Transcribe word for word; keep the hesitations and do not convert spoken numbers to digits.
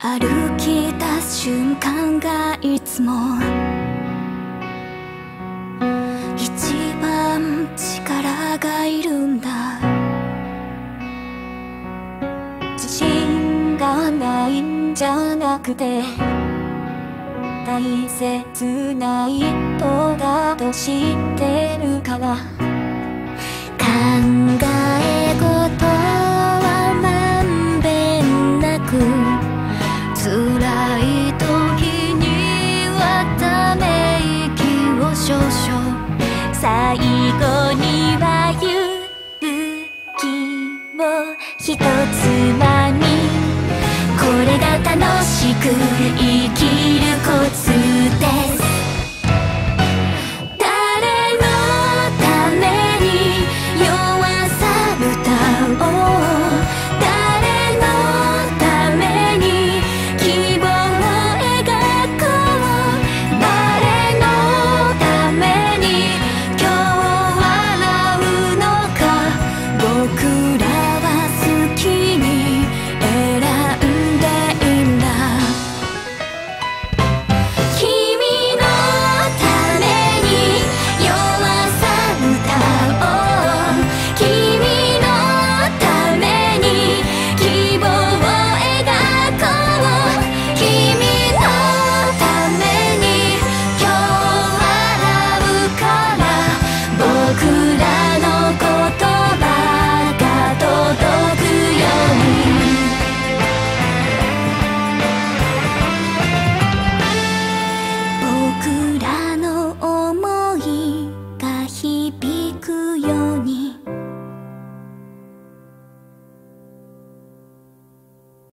歩き出す瞬間がいつも一番力がいるんだ。自信がないんじゃなくて大切な一歩だと知ってるから。考え事はまんべんなく辛い時にはため息を少々、最後には勇気をひとつまみ、これが楽しく生きるコツです。